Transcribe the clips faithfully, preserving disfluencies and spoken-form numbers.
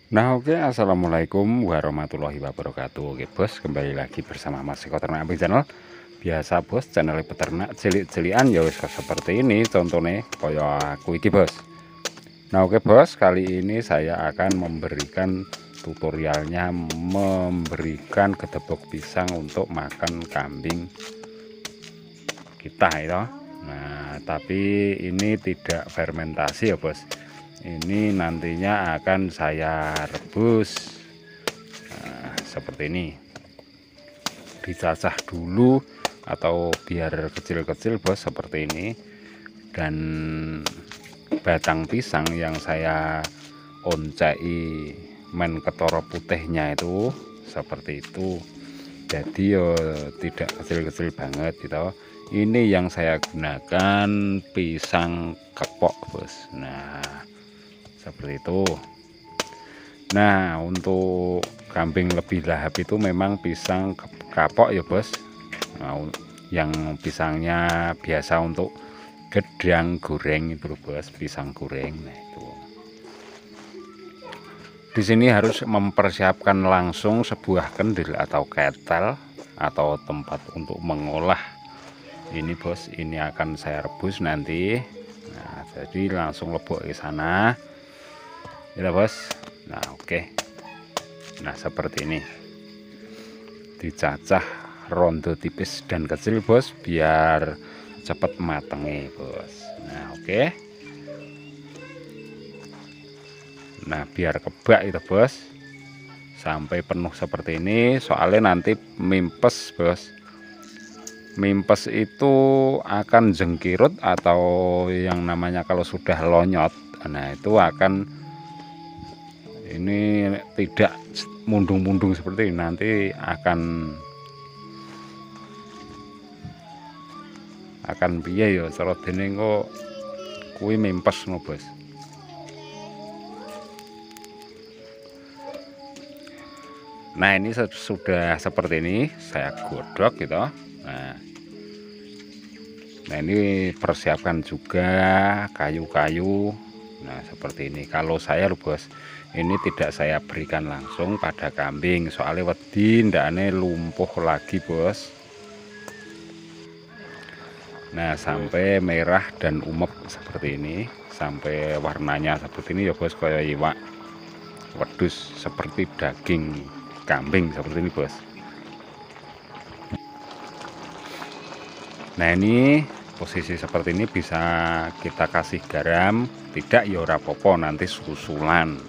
Nah, oke, assalamualaikum warahmatullahi wabarakatuh. Oke bos, kembali lagi bersama Mas Eko Ternak Abing Channel. Biasa bos, channel peternak cilik-cilian ya wis seperti ini contohnya kaya aku iki bos. Nah oke bos, kali ini saya akan memberikan tutorialnya memberikan gedebok pisang untuk makan kambing kita ya. Nah tapi ini tidak fermentasi ya bos, ini nantinya akan saya rebus. Nah, seperti ini dicacah dulu atau biar kecil-kecil bos, seperti ini. Dan batang pisang yang saya oncai men ketoro putihnya itu seperti itu, jadi yo tidak kecil-kecil banget gitu. Ini yang saya gunakan pisang kepok bos. Nah seperti itu. Nah untuk kambing lebih lahap itu memang pisang kapok ya bos. Nah, yang pisangnya biasa untuk gedang goreng itu bos, pisang goreng. Nah itu di sini harus mempersiapkan langsung sebuah kendil atau ketel atau tempat untuk mengolah ini bos. Ini akan saya rebus nanti. Nah jadi langsung lebok ke sana ya bos. Nah oke, nah seperti ini dicacah rondo tipis dan kecil bos biar cepat matengnya bos. Nah oke, nah biar kebak itu bos sampai penuh seperti ini, soalnya nanti mimpes bos. Mimpes itu akan jengkirut atau yang namanya kalau sudah lonyot, nah itu akan ini tidak mundung-mundung seperti ini, nanti akan akan piye ya cara dene kok kuwi mimpes no bos. Nah ini sudah seperti ini saya godok gitu. Nah, nah ini persiapkan juga kayu-kayu. Nah seperti ini. Kalau saya loh bos, ini tidak saya berikan langsung pada kambing soalnya wedi ndakane lumpuh lagi bos. Nah sampai merah dan umep seperti ini, sampai warnanya seperti ini ya bos, kayak iwak wedus seperti daging kambing seperti ini bos. Nah ini posisi seperti ini bisa kita kasih garam, tidak ya ora apa-apa, nanti susulan.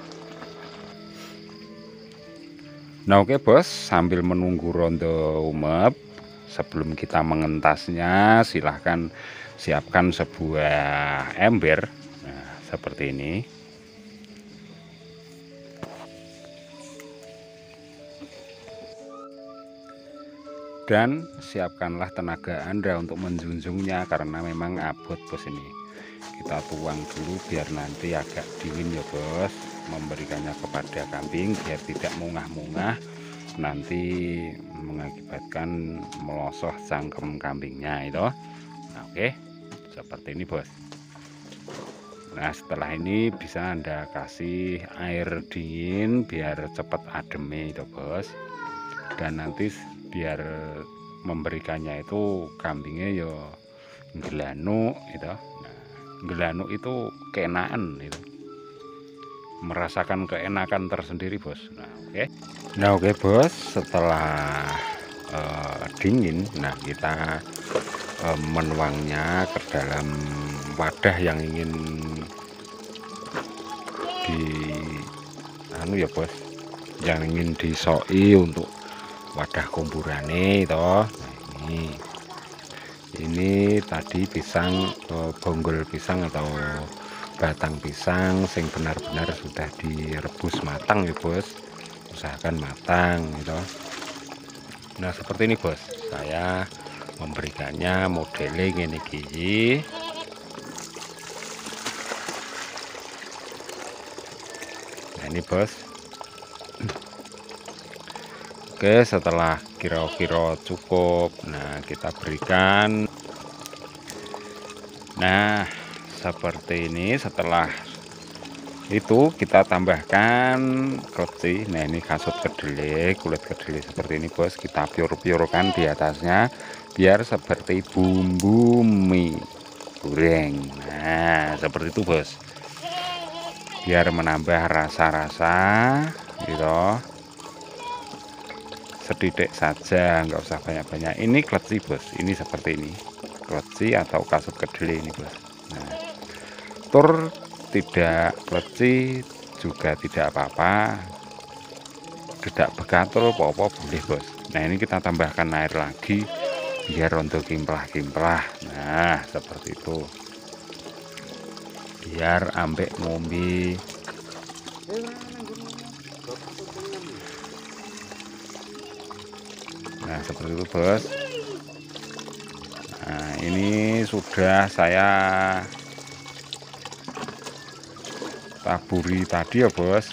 Nah oke bos, sambil menunggu rondo umep, sebelum kita mengentasnya silahkan siapkan sebuah ember. Nah seperti ini. Dan siapkanlah tenaga Anda untuk menjunjungnya karena memang abot bos. Ini kita tuang dulu biar nanti agak dingin ya bos, memberikannya kepada kambing biar tidak mungah-mungah nanti mengakibatkan melosoh cangkem kambingnya itu. Nah, oke seperti ini bos. Nah setelah ini bisa Anda kasih air dingin biar cepat adem itu bos, dan nanti biar memberikannya itu kambingnya yo gelanu itu. Nah, gelanu itu keenakan itu, merasakan keenakan tersendiri bos. Nah oke, okay. Nah oke okay, bos, setelah uh, dingin, nah kita uh, menuangnya ke dalam wadah yang ingin di anu ya bos, yang ingin disoi untuk wadah kumburane toh. Nah, ini ini tadi pisang eh, bonggol pisang atau batang pisang sing benar-benar sudah direbus matang ya bos, usahakan matang gitu. Nah seperti ini bos, saya memberikannya modeling ini gigi. Nah ini bos. Oke, setelah kira-kira cukup, nah kita berikan. Nah seperti ini setelah Itu kita tambahkan kleci. Nah ini kasut kedelai, kulit kedelai seperti ini bos, kita piur-piurkan di atasnya biar seperti bumbu mie goreng. Nah seperti itu bos, biar menambah rasa-rasa gitu, sedikit saja, nggak usah banyak-banyak. Ini kleci bos, ini seperti ini kleci atau kasut kedelai ini bos. Nah tur tidak kleci juga tidak apa-apa, tidak begatul apa-apa boleh bos. Nah ini kita tambahkan air lagi biar untuk kimplah-kimplah. Nah seperti itu, biar ambek ngombe. Nah seperti itu bos. Nah ini sudah saya taburi tadi ya bos.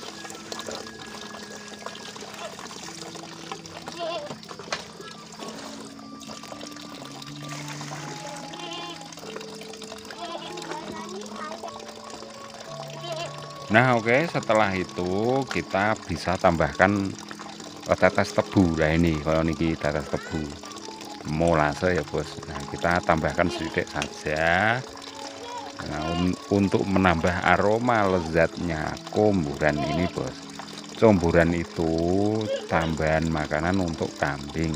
Nah oke, setelah itu kita bisa tambahkan tetes tebu. Nah ini kalau niki tetes tebu molase ya bos. Nah kita tambahkan sedikit saja. Nah, un untuk menambah aroma lezatnya komburan ini bos. Komburan itu tambahan makanan untuk kambing.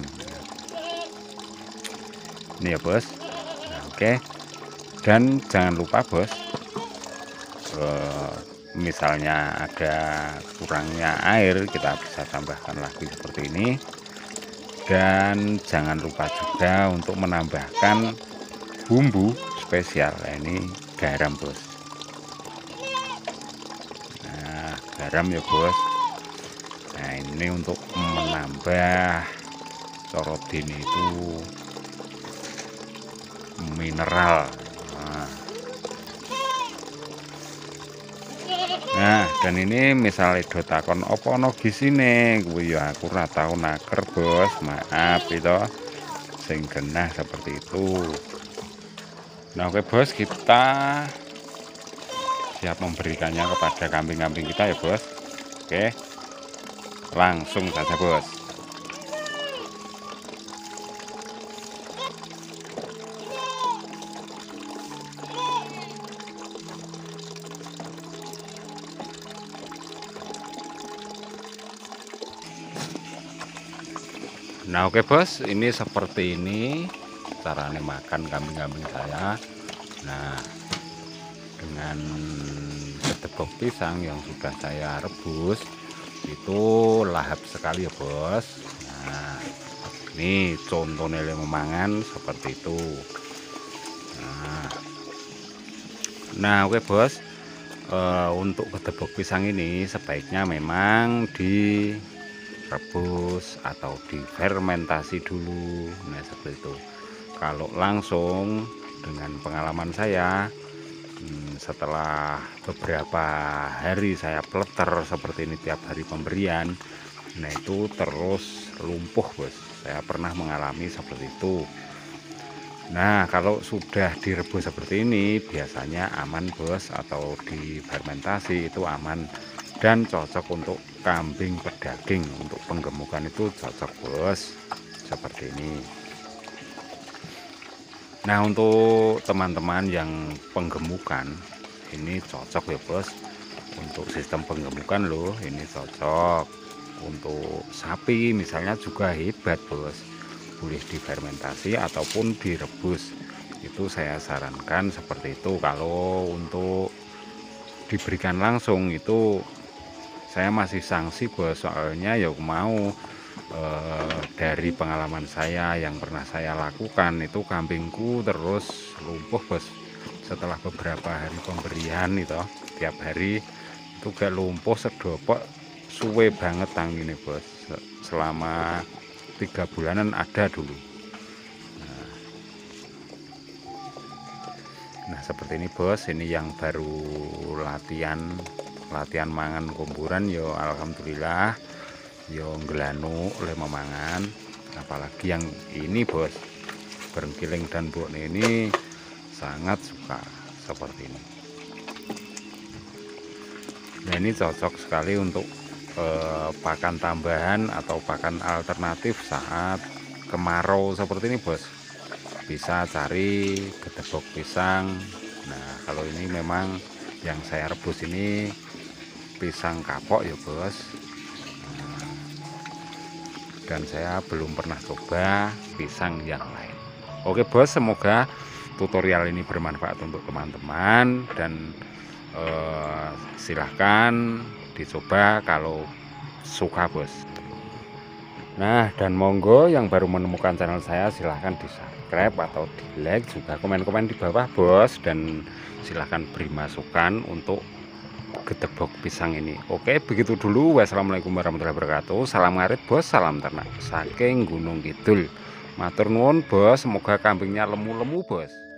Ini ya bos. Nah, oke, dan jangan lupa bos, eh, misalnya ada kurangnya air kita bisa tambahkan lagi seperti ini. Dan jangan lupa juga untuk menambahkan bumbu spesial. Nah, ini garam bos. Nah garam ya bos. Nah ini untuk menambah corodin itu mineral. Nah, nah dan ini misalnya do takon opo ono gisine kuwi ya aku ora tau naker bos, maaf itu sing genah seperti itu. Nah oke bos, kita siap memberikannya kepada kambing-kambing kita ya bos. Oke, langsung saja bos. Nah oke bos, ini seperti ini caranya makan kambing-kambing saya. Nah dengan ketepok pisang yang sudah saya rebus itu lahap sekali ya bos. Nah ini contohnya memangan seperti itu. Nah, nah oke bos, e, untuk ketepok pisang ini sebaiknya memang di rebus atau difermentasi dulu. Nah seperti itu. Kalau langsung, dengan pengalaman saya, hmm, setelah beberapa hari saya pleter seperti ini tiap hari pemberian, nah itu terus lumpuh bos. Saya pernah mengalami seperti itu. Nah kalau sudah direbus seperti ini biasanya aman bos, atau difermentasi itu aman dan cocok untuk kambing pedaging. Untuk penggemukan itu cocok bos, seperti ini. Nah untuk teman-teman yang penggemukan ini cocok ya bos, untuk sistem penggemukan loh ini cocok. Untuk sapi misalnya juga hebat bos, boleh difermentasi ataupun direbus, itu saya sarankan seperti itu. Kalau untuk diberikan langsung itu saya masih sanksi bos, soalnya ya mau eh, dari pengalaman saya yang pernah saya lakukan itu kambingku terus lumpuh bos setelah beberapa hari pemberian itu. Tiap hari itu gak lumpuh sedopok, suwe banget tangine bos, selama tiga bulanan ada dulu. Nah, nah seperti ini bos, ini yang baru latihan latihan mangan komburan yo alhamdulillah yo ngelanu oleh memangan. Apalagi yang ini bos, berenggiling dan bok ini sangat suka seperti ini. Nah ini cocok sekali untuk eh, pakan tambahan atau pakan alternatif saat kemarau seperti ini bos. Bisa cari gedebok pisang. Nah kalau ini memang yang saya rebus ini pisang kapok ya bos. Nah, dan saya belum pernah coba pisang yang lain. Oke bos, semoga tutorial ini bermanfaat untuk teman-teman dan eh, silahkan dicoba kalau suka bos. Nah dan monggo yang baru menemukan channel saya silahkan di subscribe atau di like, juga komen-komen di bawah bos, dan silahkan beri masukan untuk gedebok pisang ini. Oke begitu dulu, wassalamualaikum warahmatullahi wabarakatuh. Salam ngarit bos, salam ternak saking Gunung Kidul. Matur nuwun bos, semoga kambingnya lemu-lemu bos.